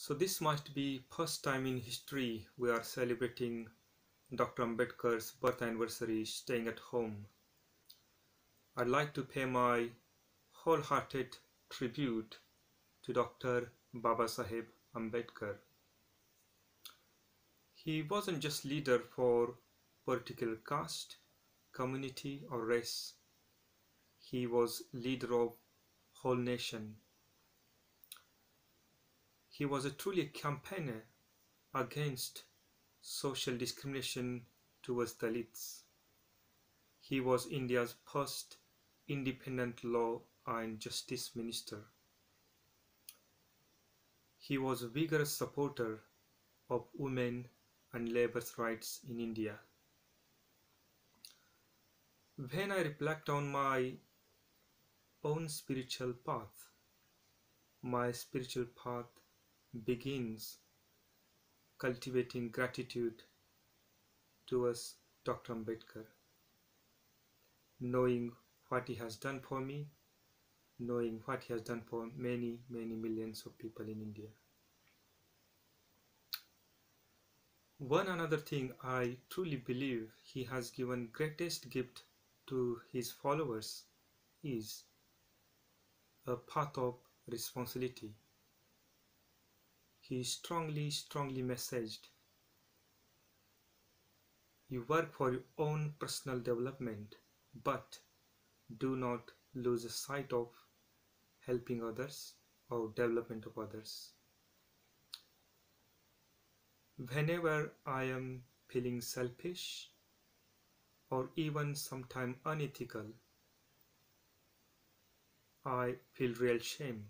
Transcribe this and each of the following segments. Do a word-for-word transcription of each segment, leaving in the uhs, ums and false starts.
So this must be first time in history we are celebrating Doctor Ambedkar's birth anniversary staying at home. I'd like to pay my wholehearted tribute to Doctor Babasaheb Ambedkar. He wasn't just leader for particular caste, community or race. He was leader of whole nation. He was a truly campaigner against social discrimination towards Dalits. He was India's first independent law and justice minister. He was a vigorous supporter of women and labor's rights in India. When I reflect on my own spiritual path, my spiritual path begins cultivating gratitude towards Doctor Ambedkar, knowing what he has done for me, knowing what he has done for many, many millions of people in India. One another thing I truly believe he has given greatest gift to his followers is a path of responsibility. He strongly, strongly messaged, you work for your own personal development, but do not lose sight of helping others or development of others. Whenever I am feeling selfish or even sometimes unethical, I feel real shame.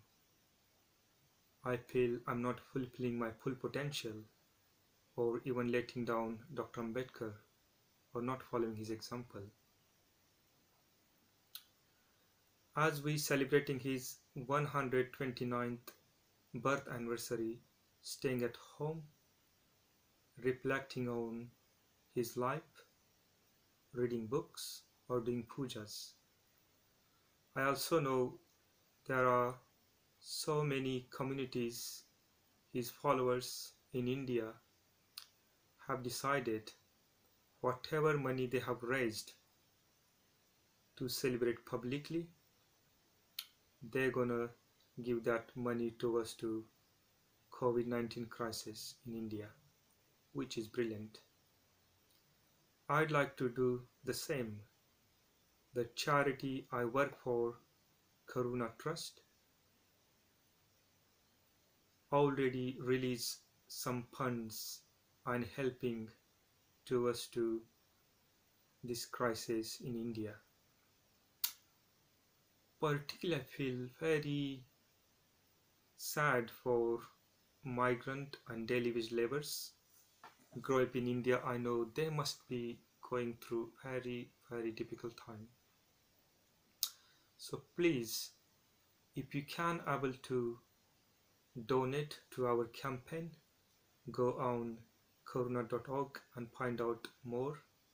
I feel I'm not fulfilling my full potential or even letting down Doctor Ambedkar or not following his example. As we celebrating his one hundred twenty-ninth birth anniversary, staying at home, reflecting on his life, reading books or doing pujas. I also know there are so many communities, his followers in India have decided whatever money they have raised to celebrate publicly, they're gonna give that money towards to COVID nineteen crisis in India, which is brilliant. I'd like to do the same. The charity I work for, Karuna Trust, already released some funds and helping towards to this crisis in India. Particularly, I feel very sad for migrant and daily wage laborers. Grow up in India, I know they must be going through very, very difficult time. So please, if you can able to donate to our campaign, go on karuna dot org and find out more.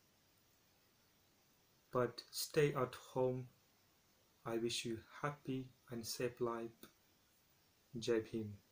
But stay at home. I wish you happy and safe life. Jai Bhim.